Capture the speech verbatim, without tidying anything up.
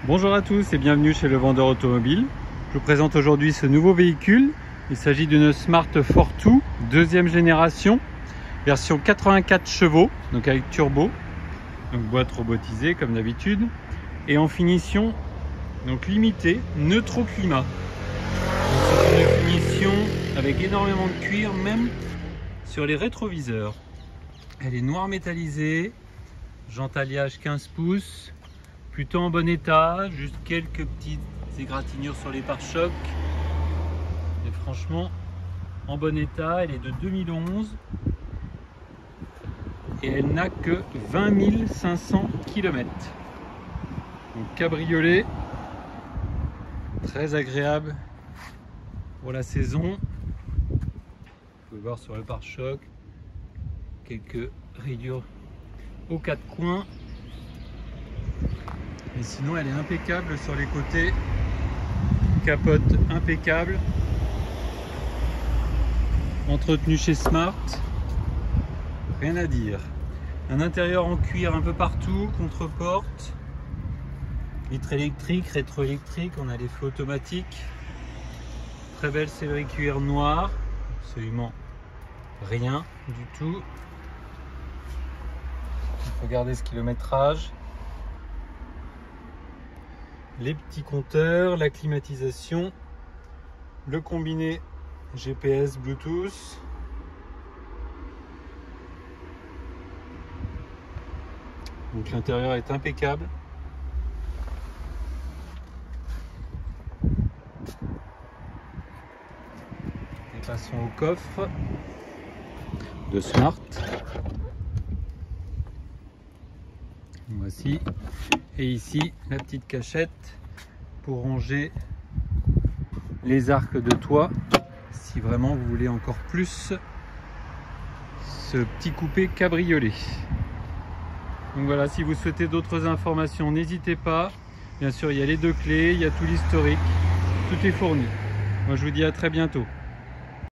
Bonjour à tous et bienvenue chez Le Vendeur Automobile. Je vous présente aujourd'hui ce nouveau véhicule. Il s'agit d'une Smart Fortwo deuxième génération, version quatre-vingt-quatre chevaux, donc avec turbo, donc boîte robotisée comme d'habitude, et en finition donc limitée, neutro climat. C'est une finition avec énormément de cuir, même sur les rétroviseurs. Elle est noire métallisée, jante alliage quinze pouces, plutôt en bon état, juste quelques petites égratignures sur les pare-chocs. Mais franchement, en bon état. Elle est de deux mille onze et elle n'a que vingt mille cinq cents kilomètres. Donc cabriolet, très agréable pour la saison. Vous pouvez voir sur le pare-choc quelques rayures aux quatre coins. Et sinon, elle est impeccable sur les côtés. Capote impeccable. Entretenue chez Smart. Rien à dire. Un intérieur en cuir un peu partout, contre-porte. Vitre électrique, rétroélectrique. On a les feux automatiques. Très belle sellerie cuir noire. Absolument rien du tout. Regardez ce kilométrage. Les petits compteurs, la climatisation, le combiné G P S Bluetooth. Donc l'intérieur est impeccable. Et passons au coffre de Smart. Voici. Et ici, la petite cachette pour ranger les arcs de toit, si vraiment vous voulez encore plus ce petit coupé cabriolet. Donc voilà, si vous souhaitez d'autres informations, n'hésitez pas. Bien sûr, il y a les deux clés, il y a tout l'historique, tout est fourni. Moi, je vous dis à très bientôt.